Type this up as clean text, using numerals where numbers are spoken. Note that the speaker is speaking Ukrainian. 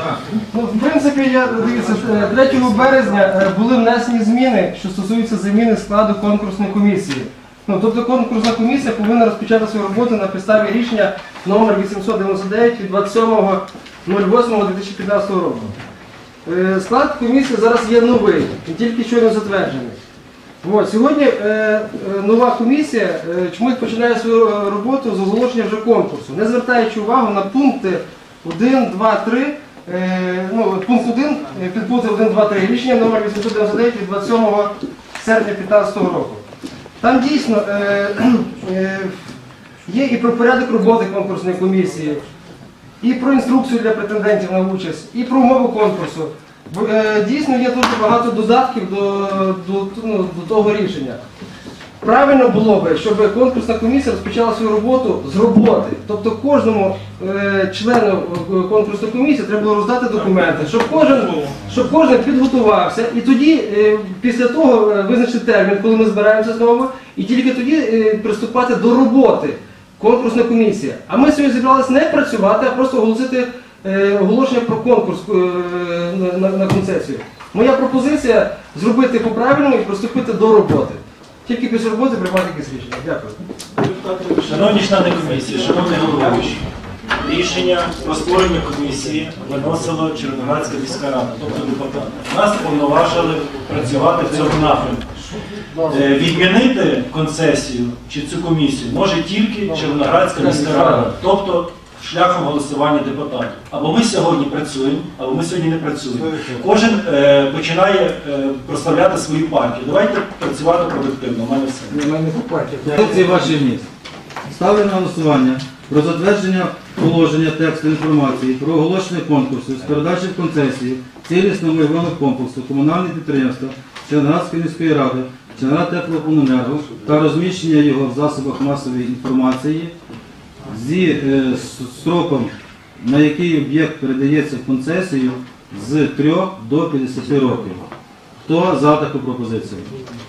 Ну, в принципі, дивіться, 3 березня були внесені зміни, що стосуються заміни складу конкурсної комісії. Ну, тобто конкурсна комісія повинна розпочати свою роботу на підставі рішення номер 899 від 27.08.2015 року. Склад комісії зараз є новий, він тільки щойно затверджений. Сьогодні нова комісія чомусь починає свою роботу з оголошення вже конкурсу, не звертаючи увагу на пункти 1, 2, 3, пункт 1, підпункти 1, 2, 3, рішення номер 899 від 27 серпня 2015 року. Там дійсно є і про порядок роботи конкурсної комісії, і про інструкцію для претендентів на участь, і про умови конкурсу. Дійсно є дуже багато додатків до того рішення. Правильно було б, щоб конкурсна комісія розпочала свою роботу з роботи. Тобто кожному члену конкурсної комісії треба було роздати документи, щоб кожен підготувався. І тоді, після того, визначити термін, коли ми збираємося знову, і тільки тоді приступати до роботи конкурсна комісія. А ми сьогодні зібралися не працювати, а просто оголосити оголошення про конкурс на концесію. Моя пропозиція зробити по-правильному і приступити до роботи. Тільки після роботи приймати якісь рішення. Дякую. Шановні члени комісії, шановний головуючий, рішення про створення комісії виносила Червоноградська міська рада, тобто депутати. Нас повноважили працювати в цьому напрямку. Відмінити концесію чи цю комісію може тільки Червоноградська міська рада, тобто шляхом голосування депутатів. Або ми сьогодні працюємо, або ми сьогодні не працюємо. Кожен починає прославляти свою партію. Давайте працювати колективно. У мене все. Це ваші вніс. Ставлю на голосування про затвердження положення тексту інформації про оголошення конкурсу з передачі в концесії цілісного майнового комплексу комунальних підприємств Червоноградської міської ради, Червоноградтеплокомуненерго та розміщення його в засобах масової інформації зі строком, на який об'єкт передається в концесію, з 3 до 50 років. Хто за таку пропозицію?